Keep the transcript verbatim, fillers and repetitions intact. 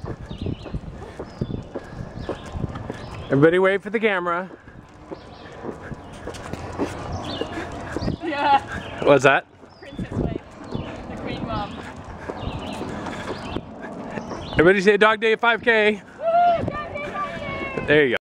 Everybody wait for the camera. Yeah. What's that? Princess wave. The queen mom. Everybody say Dog Day five K. Woo! Dog Day, Dog Day! There you go.